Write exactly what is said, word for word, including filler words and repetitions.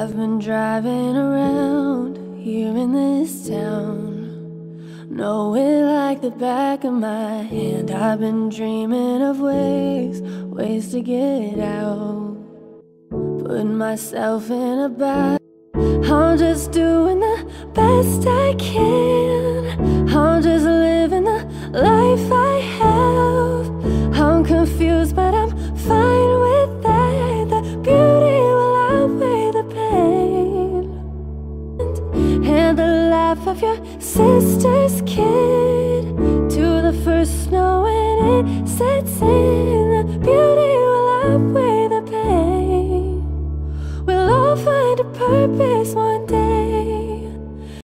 I've been driving around here in this town, know it like the back of my hand. I've been dreaming of ways, ways to get out, putting myself in a bag. I'm just doing the best I can, I'm just living the life I have. I'm confused but I'm fine with that. The beauty will outweigh the pain, and the laugh of your sister's kid to the first snow when it sets in. The beauty will outweigh the pain. We'll all find a purpose one